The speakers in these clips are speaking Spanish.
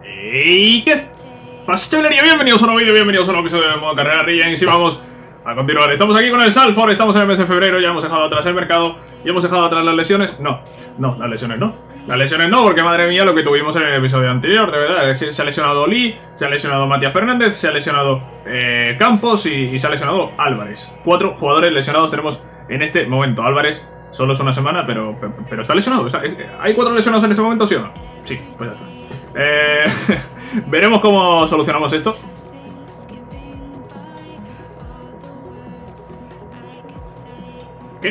¿Y qué pasa, chavalería? Bienvenidos a un nuevo vídeo, bienvenidos a un nuevo episodio de modo carrera Legends. Y vamos a continuar. Estamos aquí con el Salford, estamos en el mes de febrero, ya hemos dejado atrás el mercado y hemos dejado atrás las lesiones. No, las lesiones no. Las lesiones no, porque madre mía lo que tuvimos en el episodio anterior, de verdad. Es que se ha lesionado Lee, se ha lesionado Matías Fernández, se ha lesionado Campos y se ha lesionado Álvarez. 4 jugadores lesionados tenemos en este momento. Álvarez solo es una semana, pero está lesionado. ¿Hay 4 lesionados en este momento, sí o no? Sí, pues ya está. Veremos cómo solucionamos esto. ¿Qué?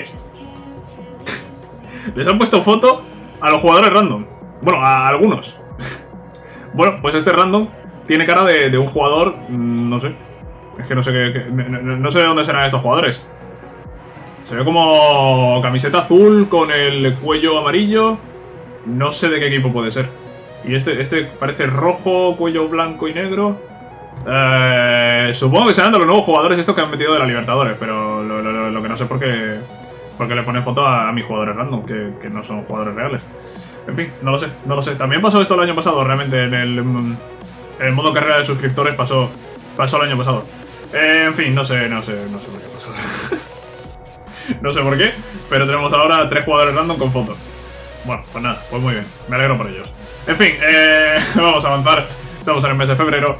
Les han puesto foto a los jugadores random. Bueno, a algunos. Bueno, pues este random tiene cara de un jugador... no sé. Es que no sé no sé de dónde serán estos jugadores. Se ve como camiseta azul con el cuello amarillo. No sé de qué equipo puede ser. Y este parece rojo, cuello blanco y negro. Supongo que serán de los nuevos jugadores estos que han metido de la Libertadores. Pero lo que no sé por qué le ponen foto a mis jugadores random, que no son jugadores reales. En fin, no lo sé. También pasó esto el año pasado, realmente. En el modo carrera de suscriptores pasó el año pasado. En fin, no sé por qué pasó. No sé por qué, pero tenemos ahora 3 jugadores random con fotos. Bueno, pues nada, pues muy bien. Me alegro por ellos. En fin, vamos a avanzar. Estamos en el mes de febrero.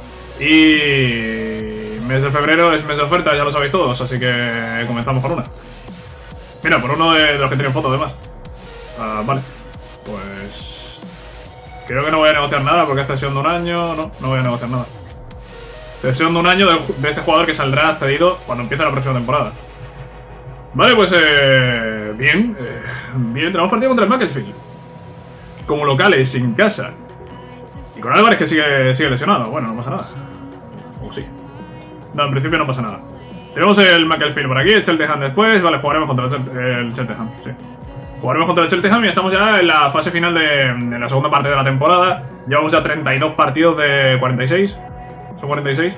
Y mes de febrero es mes de ofertas, ya lo sabéis todos. Así que comenzamos por una. Mira, por uno de los que tienen foto, además. Vale. Pues... creo que no voy a negociar nada porque es cesión de un año. No voy a negociar nada. Cesión de un año de este jugador que saldrá cedido cuando empiece la próxima temporada. Vale, pues bien. Bien, tenemos partido contra el Macclesfield. Como locales, en casa. Y con Álvarez que sigue lesionado. Bueno, no pasa nada. O sí. No, en principio no pasa nada. Tenemos el Macclesfield por aquí, el Cheltenham después. Vale, jugaremos contra el Cheltenham, sí. Jugaremos contra el Cheltenham y estamos ya en la fase final de la segunda parte de la temporada. Llevamos ya 32 partidos de 46. ¿Son 46?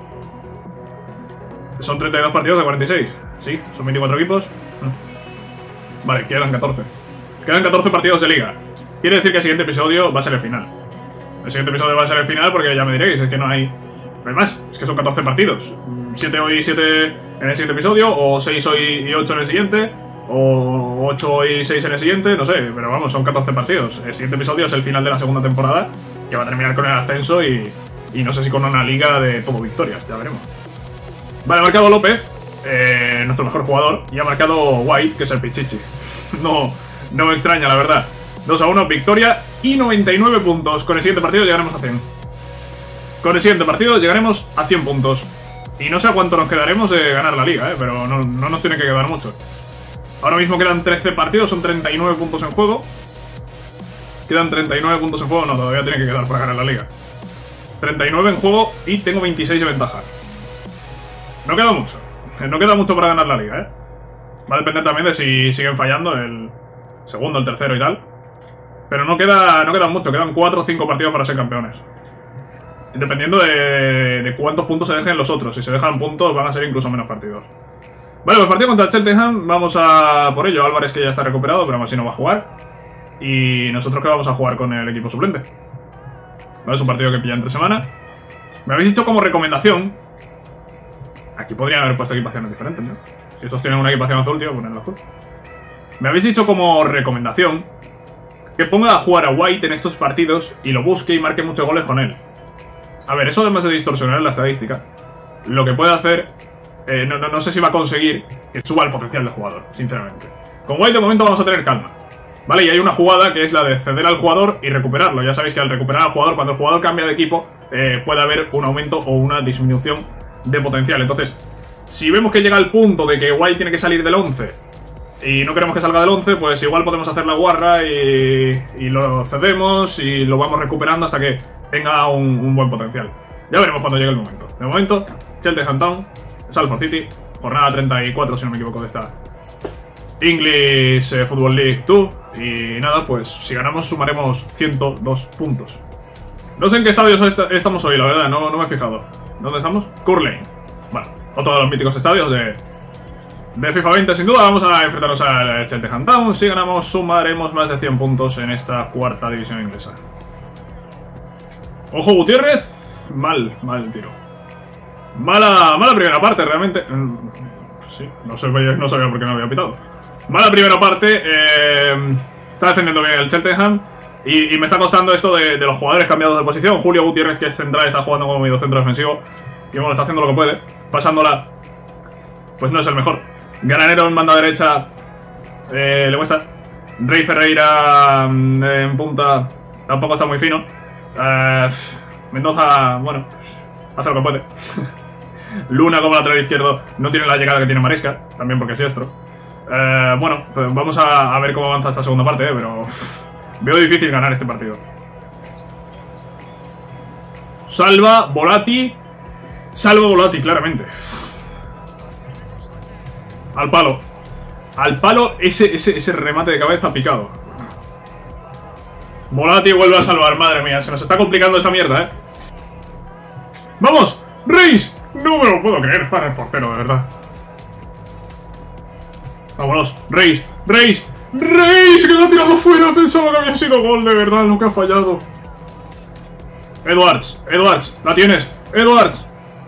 Son 32 partidos de 46. Sí, son 24 equipos. Vale, quedan 14. Quedan 14 partidos de liga. Quiere decir que el siguiente episodio va a ser el final. El siguiente episodio va a ser el final porque ya me diréis, es que no hay más, es que son 14 partidos. 7 hoy y 7 en el siguiente episodio, o 6 hoy y 8 en el siguiente, o 8 hoy y 6 en el siguiente, no sé, pero vamos, son 14 partidos. El siguiente episodio es el final de la segunda temporada, que va a terminar con el ascenso y no sé si con una liga de todo victorias, ya veremos. Vale, ha marcado López, nuestro mejor jugador, y ha marcado White, que es el Pichichi. No me extraña, la verdad. 2-1, victoria y 99 puntos. Con el siguiente partido llegaremos a 100. Con el siguiente partido llegaremos a 100 puntos. Y no sé a cuánto nos quedaremos de ganar la liga, pero no nos tiene que quedar mucho. Ahora mismo quedan 13 partidos, son 39 puntos en juego. Quedan 39 puntos en juego, no, todavía tiene que quedar para ganar la liga. 39 en juego y tengo 26 de ventaja. No queda mucho. No queda mucho para ganar la liga, Va a depender también de si siguen fallando el segundo, el tercero y tal. Pero no queda mucho, quedan 4 o 5 partidos para ser campeones. Dependiendo de cuántos puntos se dejen los otros. Si se dejan puntos van a ser incluso menos partidos. Vale, pues partido contra el Cheltenham. Vamos a por ello. Álvarez que ya está recuperado, pero aún así no va a jugar. Y nosotros que vamos a jugar con el equipo suplente. Vale, es un partido que pilla entre semana. Me habéis dicho como recomendación. Aquí podrían haber puesto equipaciones diferentes, ¿no? Si estos tienen una equipación azul, tío, ponen el azul. Me habéis dicho como recomendación que ponga a jugar a White en estos partidos y lo busque y marque muchos goles con él. A ver, eso además de distorsionar la estadística, lo que puede hacer, no sé si va a conseguir que suba el potencial del jugador, sinceramente. Con White de momento vamos a tener calma, ¿vale? Y hay una jugada que es la de ceder al jugador y recuperarlo. Ya sabéis que al recuperar al jugador, cuando el jugador cambia de equipo, puede haber un aumento o una disminución de potencial. Entonces, si vemos que llega el punto de que White tiene que salir del 11 y no queremos que salga del 11, pues igual podemos hacer la guarra y lo cedemos y lo vamos recuperando hasta que tenga un buen potencial. Ya veremos cuando llegue el momento. De momento, Cheltenham Town, Salford City, jornada 34 si no me equivoco de esta English Football League 2. Y nada, pues si ganamos sumaremos 102 puntos. No sé en qué estadio estamos hoy, la verdad, no me he fijado. ¿Dónde estamos? Court Lane. Bueno, otro de los míticos estadios de FIFA 20, sin duda. Vamos a enfrentarnos al Cheltenham Town. Si ganamos, sumaremos más de 100 puntos en esta cuarta división inglesa. Ojo, Gutiérrez. Mal el tiro. Mala primera parte, realmente. Sí, no sabía por qué no había pitado. Mala primera parte. Está defendiendo bien el Cheltenham. Y me está costando esto de los jugadores cambiados de posición. Julio Gutiérrez, que es central, está jugando como medio centro defensivo. Y bueno, está haciendo lo que puede. Pasándola. Pues no es el mejor. Granero en banda derecha. Le cuesta. Rey Ferreira en punta. Tampoco está muy fino. Mendoza, bueno, hace lo que puede. Luna como lateral izquierdo no tiene la llegada que tiene Maresca, también porque es diestro. Bueno, pues vamos a ver cómo avanza esta segunda parte, pero veo difícil ganar este partido. Salva Volati, claramente. Al palo, ese remate de cabeza picado. Volati vuelve a salvar, madre mía, se nos está complicando esta mierda, ¡Vamos! ¡Reis! No me lo puedo creer para el portero, de verdad. Vámonos, Reis, que lo ha tirado fuera. Pensaba que había sido gol, de verdad, lo que ha fallado. Edwards, la tienes. Edwards.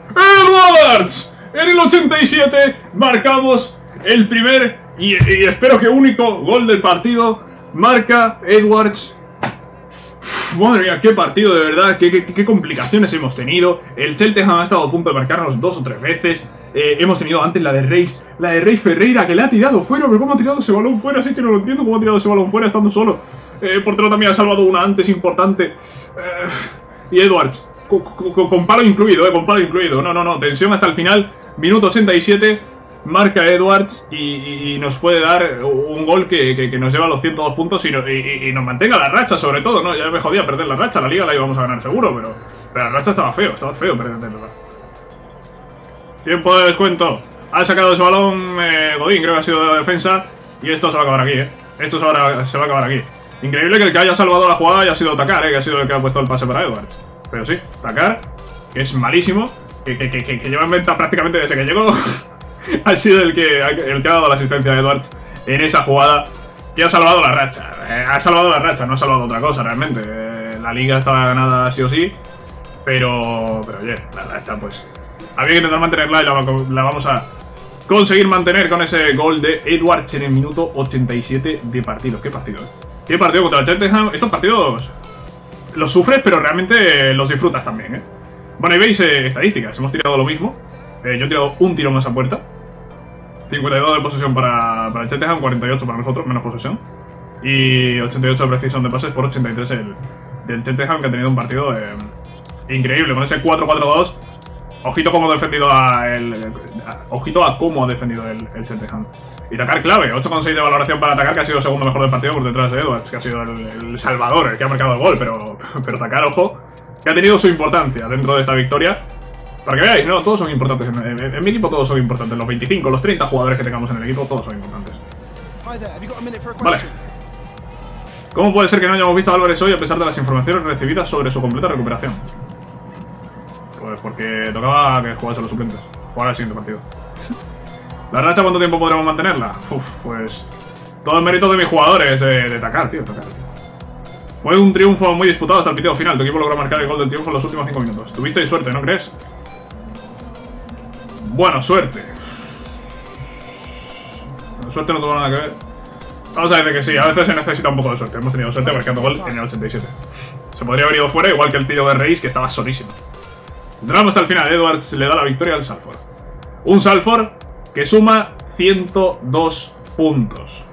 En el 87 marcamos el primer y espero que único gol del partido. Marca Edwards. Madre mía, qué partido, de verdad, qué complicaciones hemos tenido. El Cheltenham ha estado a punto de marcarnos 2 o 3 veces. Hemos tenido antes la de Rey Ferreira, que le ha tirado fuera. Pero ¿cómo ha tirado ese balón fuera? Así que no lo entiendo cómo ha tirado ese balón fuera estando solo. El portero también ha salvado una antes importante. Y Edwards, con palo incluido, con palo incluido. No, tensión hasta el final. Minuto 87. Marca Edwards y nos puede dar un gol que nos lleva a los 102 puntos y nos mantenga la racha, sobre todo, ¿no? Ya me jodía perder la racha, la liga la íbamos a ganar seguro, pero la racha estaba feo perder, de verdad. Tiempo de descuento. Ha sacado ese balón Godín, creo que ha sido de la defensa, y esto se va a acabar aquí, Esto se va a acabar aquí. Increíble que el que haya salvado la jugada haya sido Takar, que ha sido el que ha puesto el pase para Edwards. Pero sí, Takar, que es malísimo, que lleva en venta prácticamente desde que llegó. Ha sido el que ha dado la asistencia de Edwards en esa jugada, que ha salvado la racha. Ha salvado la racha, no ha salvado otra cosa realmente. La liga estaba ganada sí o sí, pero oye, la racha pues había que intentar mantenerla y la vamos a conseguir mantener con ese gol de Edwards en el minuto 87 de partido. Qué partido, Qué partido contra el Cheltenham. Estos partidos los sufres, pero realmente los disfrutas también, Bueno, ahí veis estadísticas, hemos tirado lo mismo. Yo he tirado un tiro más a puerta. 52 de posesión para el Cheltenham, 48 para nosotros, menos posesión. Y 88 de precisión de pases por 83 del Cheltenham, que ha tenido un partido increíble. Con ese 4-4-2. Ojito cómo ha defendido ojito a cómo ha defendido el Cheltenham. Y Takar clave, 8,6 de valoración para Takar, que ha sido el segundo mejor del partido por detrás de Edwards, que ha sido el salvador, el que ha marcado el gol. Pero Takar, ojo, que ha tenido su importancia dentro de esta victoria. Para que veáis, ¿no? Todos son importantes. En mi equipo todos son importantes. Los 25, los 30 jugadores que tengamos en el equipo, todos son importantes. Vale. ¿Cómo puede ser que no hayamos visto a Álvarez hoy a pesar de las informaciones recibidas sobre su completa recuperación? Pues porque tocaba que jugase los suplentes. Jugar el siguiente partido. ¿La racha cuánto tiempo podremos mantenerla? Pues todo el mérito de mis jugadores de Takar, tío. Fue un triunfo muy disputado hasta el pitido final. Tu equipo logró marcar el gol del triunfo en los últimos 5 minutos. Tuvisteis suerte, ¿no crees? Bueno, suerte. Suerte no tuvo nada que ver. Vamos a decir que sí, a veces se necesita un poco de suerte. Hemos tenido suerte marcando gol en el 87. Se podría haber ido fuera, igual que el tiro de Reis, que estaba solísimo. Entramos hasta el final. Edwards le da la victoria al Salford. Un Salford que suma 102 puntos.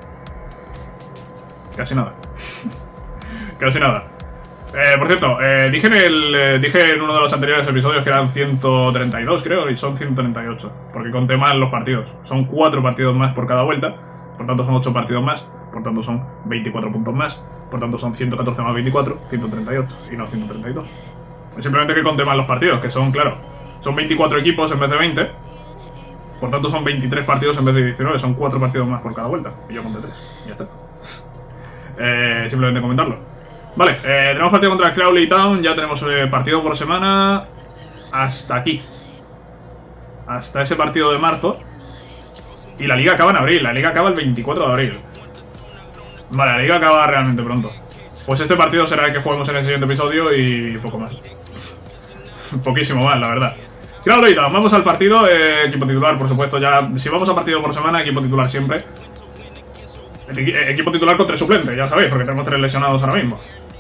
Casi nada. Casi nada. Por cierto, dije en uno de los anteriores episodios que eran 132, creo, y son 138. Porque conté mal los partidos. Son 4 partidos más por cada vuelta. Por tanto son 8 partidos más. Por tanto son 24 puntos más. Por tanto son 114 más 24, 138. Y no 132. Simplemente que conté mal los partidos, que son, claro, son 24 equipos en vez de 20. Por tanto son 23 partidos en vez de 19. Son 4 partidos más por cada vuelta. Y yo conté 3. Y ya está. Simplemente comentarlo. Vale, tenemos partido contra el Crawley Town. Ya tenemos partido por semana. Hasta aquí. Hasta ese partido de marzo. Y la liga acaba en abril. La liga acaba el 24 de abril. Vale, la liga acaba realmente pronto. Pues este partido será el que juguemos en el siguiente episodio y poco más. Poquísimo más, la verdad. Claro, ahorita vamos al partido, equipo titular, por supuesto. Ya, si vamos a partido por semana, equipo titular siempre. Equipo titular con 3 suplentes, ya sabéis, porque tenemos 3 lesionados ahora mismo.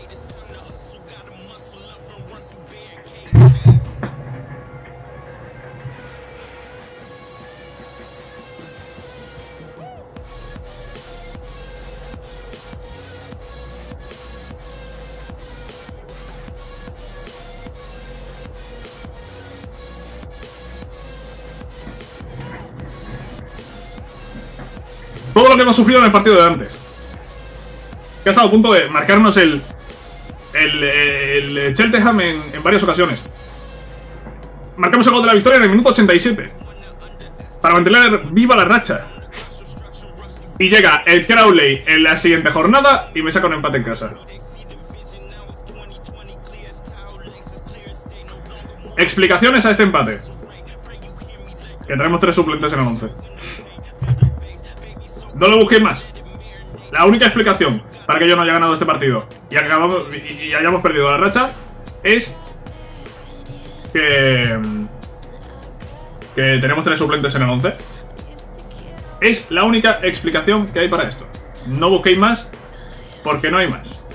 Todo lo que hemos sufrido en el partido de antes. Que ha estado a punto de marcarnos el Cheltenham en varias ocasiones. Marcamos el gol de la victoria en el minuto 87. Para mantener viva la racha. Y llega el Crowley en la siguiente jornada y me saca un empate en casa. Explicaciones a este empate. Que tenemos 3 suplentes en el 11. No lo busquéis más. La única explicación para que yo no haya ganado este partido y hayamos perdido la racha es que tenemos 3 suplentes en el 11. Es la única explicación que hay para esto. No busquéis más porque no hay más.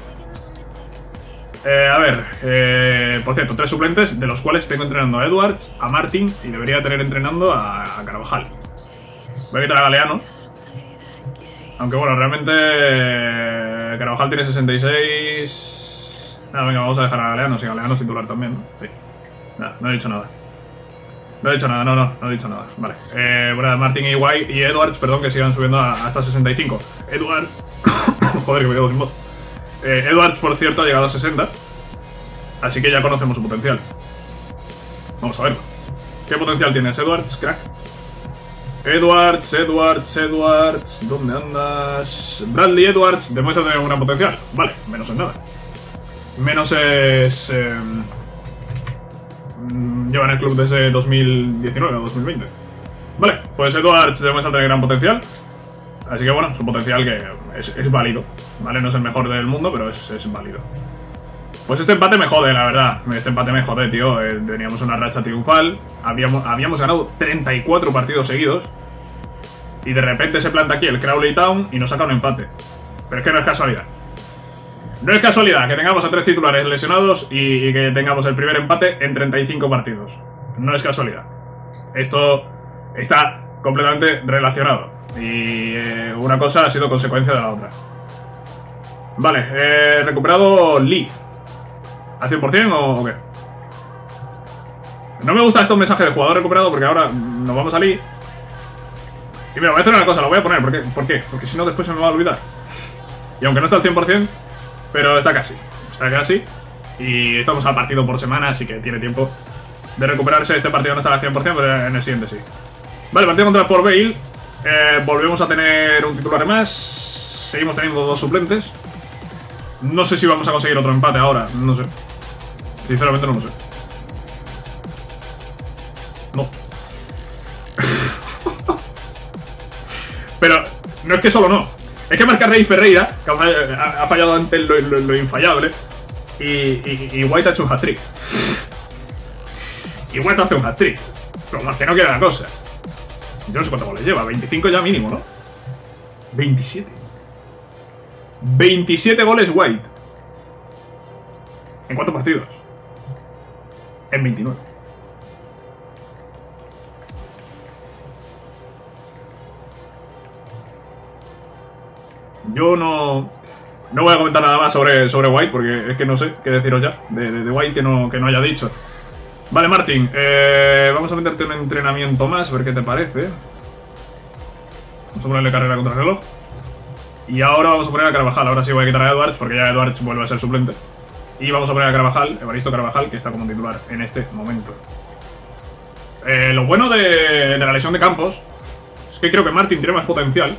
A ver, por cierto, 3 suplentes de los cuales tengo entrenando a Edwards, a Martin y debería tener entrenando a Carvajal. Voy a quitar a Galeano. Aunque bueno, realmente Carvajal tiene 66... Nada, venga, vamos a dejar a Galeano, si Galeano es titular también, ¿no? Sí. Nada, no he dicho nada. No he dicho nada, no he dicho nada. Vale. Bueno, Martin y Edwards, perdón, que sigan subiendo hasta 65. Edwards... Joder, que me quedo sin voz. Edwards, por cierto, ha llegado a 60. Así que ya conocemos su potencial. Vamos a verlo. ¿Qué potencial tienes, Edwards, crack? Edwards, ¿dónde andas? Bradley Edwards demuestra tener un gran potencial. Vale, menos es nada. Menos es... lleva en el club desde 2019 o 2020. Vale, pues Edwards demuestra tener gran potencial. Así que bueno, su potencial que es válido. Vale, no es el mejor del mundo, pero es válido. Pues este empate me jode, la verdad. Este empate me jode, tío. Teníamos una racha triunfal. Habíamos ganado 34 partidos seguidos. Y de repente se planta aquí el Crowley Town y nos saca un empate. Pero es que no es casualidad. No es casualidad que tengamos a 3 titulares lesionados y que tengamos el primer empate en 35 partidos. No es casualidad. Esto está completamente relacionado. Y una cosa ha sido consecuencia de la otra. Vale, recuperado Lee. ¿Al 100% o qué? No me gustan estos mensajes de jugador recuperado porque ahora nos vamos a Lee. Y mira, voy a hacer una cosa, lo voy a poner. ¿Por qué? Porque si no después se me va a olvidar. Y aunque no está al 100%, pero está casi. Está casi. Y estamos al partido por semana, así que tiene tiempo de recuperarse. Este partido no está al 100%, pero en el siguiente sí. Vale, partido contra Port Vale. Volvemos a tener un titular más. Seguimos teniendo 2 suplentes. No sé si vamos a conseguir otro empate ahora. No sé. Sinceramente no lo sé. No. Pero no es que solo no. Es que marca Rey Ferreira, que ha fallado antes lo infallable. Y White ha hecho un hat-trick. Y White hace un hat-trick. Pero más que no queda la cosa. Yo no sé cuántos goles lleva. 25 ya mínimo, ¿no? 27. 27 goles White. ¿En cuántos partidos? En 29. Yo no voy a comentar nada más sobre White, porque es que no sé qué deciros ya de White que no haya dicho. Vale, Martin, vamos a meterte un entrenamiento más, a ver qué te parece. Vamos a ponerle carrera contra el reloj. Y ahora vamos a poner a Carvajal. Ahora sí voy a quitar a Edwards, porque ya Edwards vuelve a ser suplente. Y vamos a poner a Carvajal, Evaristo Carvajal, que está como titular en este momento. Lo bueno de la lesión de Campos es que creo que Martin tiene más potencial.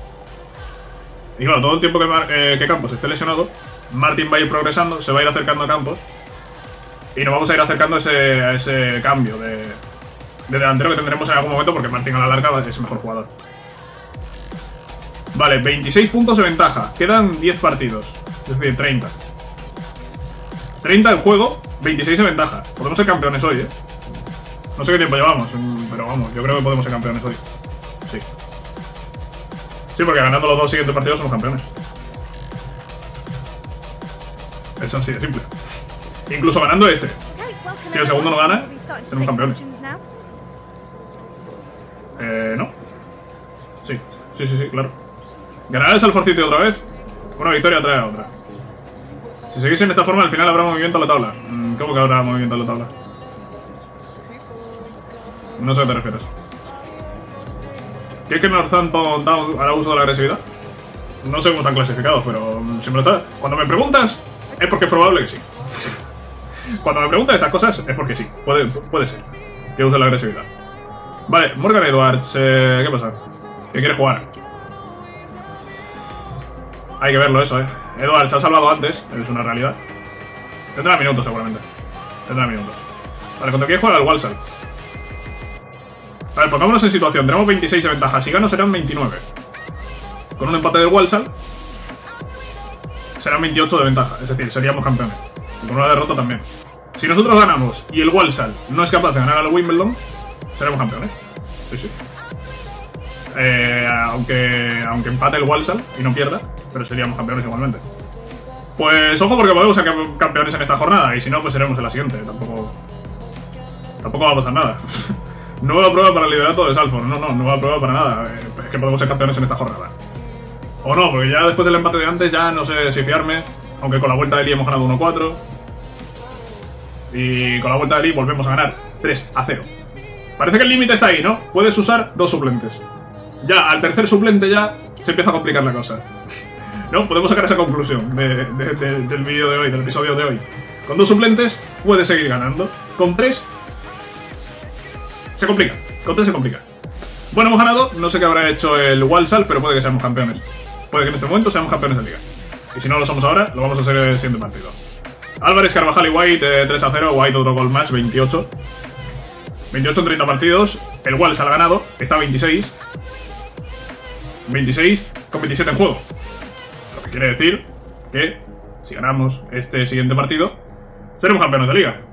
Y claro, todo el tiempo que Campos esté lesionado, Martin va a ir progresando, se va a ir acercando a Campos. Y nos vamos a ir acercando a ese cambio de delantero que tendremos en algún momento, porque Martin a la larga es mejor jugador. Vale, 26 puntos de ventaja. Quedan 10 partidos, es decir, 30. 30 en juego, 26 en ventaja. Podemos ser campeones hoy, ¿eh? No sé qué tiempo llevamos, pero vamos, yo creo que podemos ser campeones hoy. Sí. Sí, porque ganando los 2 siguientes partidos somos campeones. Es así de simple. Incluso ganando este. Si el segundo no gana, seremos campeones. No. Sí, sí, claro. ¿Ganará el Salford City otra vez? Una victoria trae a otra. Si seguís en esta forma, al final habrá movimiento en la tabla. ¿Cómo que habrá movimiento en la tabla? No sé a qué te refieres. ¿Quieres que Northampton Town hará uso de la agresividad? No sé cómo están clasificados, pero siempre está. Cuando me preguntas, es porque es probable que sí. Cuando me preguntas estas cosas, es porque sí. Puede ser que use la agresividad. Vale, Morgan Edwards, ¿qué pasa? ¿Qué quiere jugar? Hay que verlo eso, Edwards se ha salvado antes, es una realidad. Tendrá minutos seguramente. Tendrá minutos. Vale, ¿contra quién juega el Walsall? A ver, pongámonos en situación. Tenemos 26 de ventaja. Si gano serán 29. Con un empate del Walsall serán 28 de ventaja. Es decir, seríamos campeones. Y con una derrota también. Si nosotros ganamos y el Walsall no es capaz de ganar al Wimbledon, seremos campeones. Sí, sí. Aunque empate el Walsall y no pierda, pero seríamos campeones igualmente. Pues ojo, porque podemos ser campeones en esta jornada. Y si no, pues seremos en la siguiente. Tampoco va a pasar nada. Nueva prueba para el liderato de Salford. No, nueva prueba para nada. Es que podemos ser campeones en esta jornada. O no, porque ya después del empate de antes ya no sé si fiarme. Aunque con la vuelta de Lee hemos ganado 1-4. Y con la vuelta de Lee volvemos a ganar 3-0. Parece que el límite está ahí, ¿no? Puedes usar 2 suplentes. Ya, al tercer suplente ya se empieza a complicar la cosa. ¿No? Podemos sacar esa conclusión del vídeo de hoy, del episodio de hoy. Con 2 suplentes puedes seguir ganando. Con 3 se complica. Con 3 se complica. Bueno, hemos ganado. No sé qué habrá hecho el Walsall, pero puede que seamos campeones. Puede que en este momento seamos campeones de liga. Y si no lo somos ahora, lo vamos a hacer en el siguiente partido. Álvarez, Carvajal y White 3-0. White otro gol más, 28. 28 en 30 partidos. El Walsall ha ganado. Está a 26. 26 con 27 en juego. Lo que quiere decir que si ganamos este siguiente partido, seremos campeones de liga.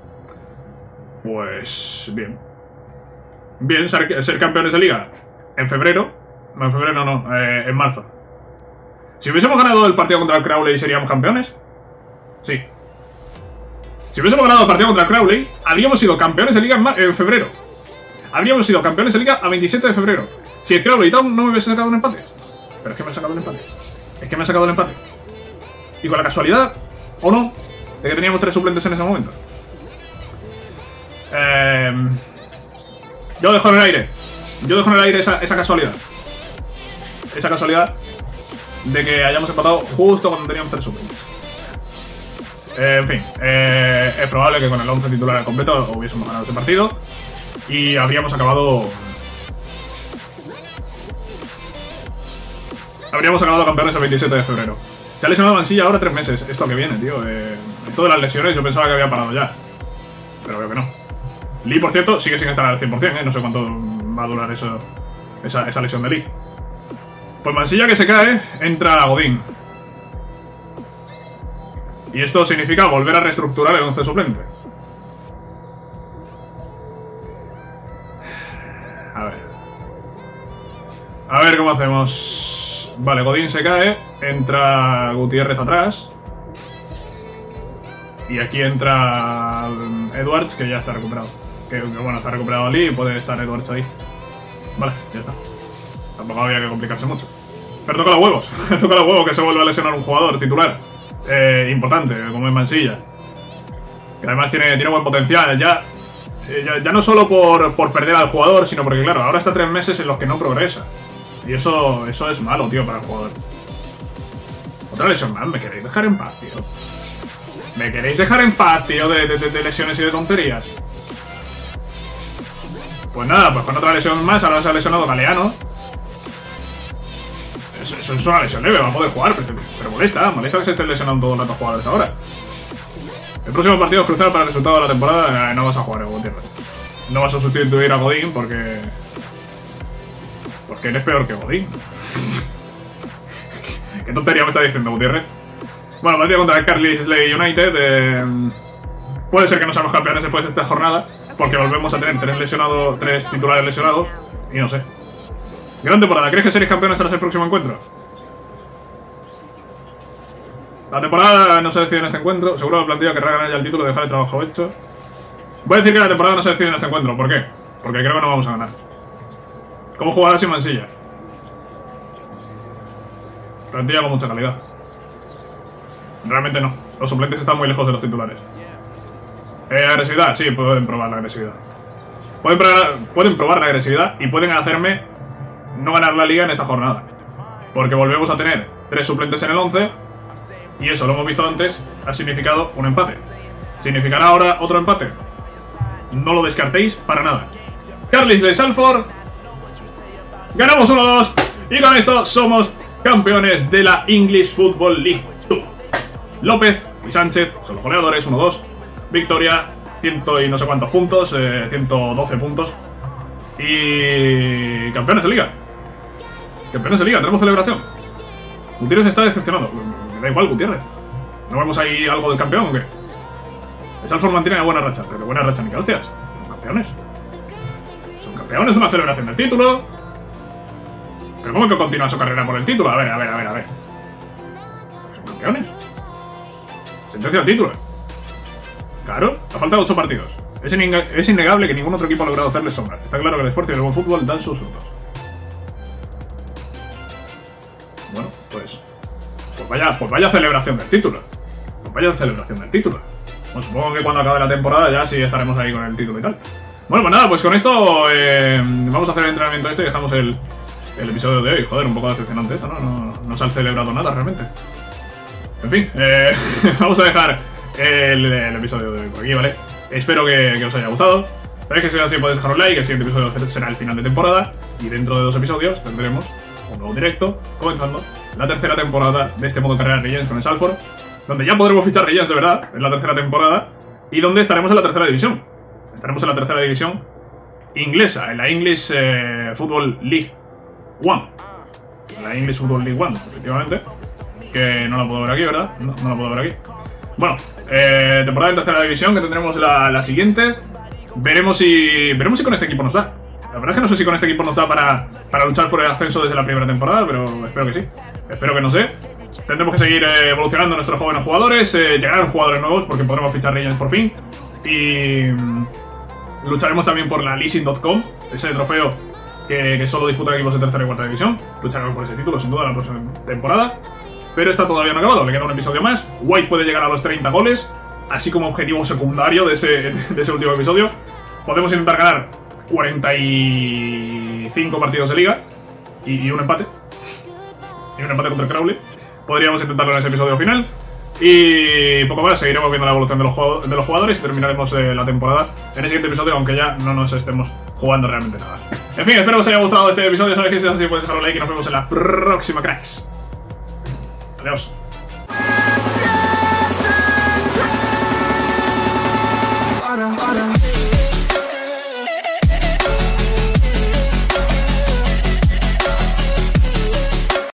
Pues bien. Bien, ser campeones de liga en febrero. No, en febrero no, en marzo. Si hubiésemos ganado el partido contra el Crowley, ¿seríamos campeones? Sí. Si hubiésemos ganado el partido contra el Crowley, habríamos sido campeones de liga en febrero. Habríamos sido campeones de liga a 27 de febrero. Si el Crowley Town no me hubiese sacado un empate. Pero es que me ha sacado el empate. Es que me ha sacado el empate. Y con la casualidad, o no, de que teníamos 3 suplentes en ese momento. Yo dejo en el aire. Yo dejo en el aire esa casualidad. Esa casualidad de que hayamos empatado justo cuando teníamos 3 suplentes. En fin, es probable que con el 11 titular al completo hubiésemos ganado ese partido y habríamos acabado campeones el 27 de febrero. Se ha lesionado Mansilla ahora 3 meses. Esto que viene, tío. Esto de las lesiones yo pensaba que había parado ya, pero veo que no. Lee, por cierto, sigue sin estar al 100%, no sé cuánto va a durar esa lesión de Lee. Pues Mansilla que se cae, entra Godín. Y esto significa volver a reestructurar el 11 suplente. A ver cómo hacemos. Vale, Godín se cae. Entra Gutiérrez atrás. Y aquí entra Edwards, que ya está recuperado. Que bueno, está recuperado Lee y puede estar Edwards ahí. Vale, ya está. Tampoco había que complicarse mucho. Pero toca los huevos. Toca los huevos que se vuelva a lesionar un jugador titular. Importante, como es Mansilla. Que además tiene buen potencial. Ya no solo por perder al jugador, sino porque, claro, ahora está 3 meses en los que no progresa. Y eso es malo, tío, para el jugador. Otra lesión más, ¿me queréis dejar en paz, tío? ¿Me queréis dejar en paz, tío, de lesiones y de tonterías? Pues nada, pues con otra lesión más, ahora se ha lesionado Galeano. Eso es una lesión leve, va a poder jugar, pero molesta que se estén lesionando todos los jugadores ahora. El próximo partido es crucial para el resultado de la temporada. No vas a jugar, Gutiérrez. No vas a sustituir a Godín porque eres peor que Godín. ¿Qué tontería me está diciendo, Gutiérrez? Bueno, partida contra el Carlisle United. Puede ser que no seamos campeones después de esta jornada, porque volvemos a tener 3 titulares lesionados. Y no sé. Gran temporada. ¿Crees que seréis campeones tras el próximo encuentro? La temporada no se decide en este encuentro. Seguro la plantilla querrá ganar ya el título y dejar el trabajo hecho. Voy a decir que la temporada no se decide en este encuentro. ¿Por qué? Porque creo que no vamos a ganar. ¿Cómo jugará sin Mansilla? Plantilla con mucha calidad. Realmente no. Los suplentes están muy lejos de los titulares. Agresividad, sí, pueden probar la agresividad. Pueden probar la agresividad y pueden hacerme no ganar la liga en esta jornada. Porque volvemos a tener 3 suplentes en el 11. Y eso, lo hemos visto antes, ha significado un empate. ¿Significará ahora otro empate? No lo descartéis para nada. Carlisle Salford. Ganamos 1-2. Y con esto somos campeones de la English Football League 2. López y Sánchez son los goleadores, 1-2. Victoria, 100 y no sé cuántos puntos, 112 puntos. Y campeones de liga. Campeones de liga, tenemos celebración. Gutiérrez está decepcionado. Me da igual, Gutiérrez. ¿No vemos ahí algo del campeón o qué? El Salford mantiene una buena racha, pero buena racha ni que hostias. Son campeones. Son campeones, una celebración del título. ¿Pero cómo que continúa su carrera por el título? A ver. Son campeones. Sentencia al título. Claro, ha faltado 8 partidos. Es innegable que ningún otro equipo ha logrado hacerle sombra. Está claro que el esfuerzo y el buen fútbol dan sus frutos. Bueno, pues vaya celebración del título. Bueno, supongo que cuando acabe la temporada ya sí estaremos ahí con el título y tal. Bueno, pues nada, pues con esto vamos a hacer el entrenamiento este y dejamos el episodio de hoy. Joder, un poco decepcionante esto, ¿no? No se ha celebrado nada realmente. En fin, vamos a dejar el episodio de hoy por aquí, ¿vale? Espero que os haya gustado. Sabéis que si es así podéis dejar un like. El siguiente episodio será el final de temporada. Y dentro de 2 episodios tendremos un nuevo directo comenzando la tercera temporada de este modo carrera Legends con el Salford, donde ya podremos fichar Legends de verdad en la tercera temporada y donde estaremos en la tercera división. Estaremos en la tercera división inglesa, en la English Football League 1. La English Football League 1, efectivamente. Que no la puedo ver aquí, ¿verdad? No la puedo ver aquí. Bueno, temporada en tercera división que tendremos la siguiente. Veremos si con este equipo nos da. La verdad es que no sé si con este equipo nos da para luchar por el ascenso desde la primera temporada, pero espero que sí. Espero que no sé. Tendremos que seguir evolucionando nuestros jóvenes jugadores, llegarán jugadores nuevos porque podremos fichar Legends por fin. Y lucharemos también por la leasing.com, ese trofeo que solo disputan equipos de tercera y cuarta división. Lucharemos por ese título sin duda la próxima temporada. Pero está todavía no acabado, le queda un episodio más. White puede llegar a los 30 goles, así como objetivo secundario de ese último episodio. Podemos intentar ganar 45 partidos de liga y un empate. Y un empate contra el Crowley. Podríamos intentarlo en ese episodio final. Y poco más, seguiremos viendo la evolución de los jugadores y terminaremos la temporada en el siguiente episodio, aunque ya no nos estemos jugando realmente nada. En fin, espero que os haya gustado este episodio. Sabéis que si es así, podéis dejar un like y nos vemos en la próxima, cracks. Adiós.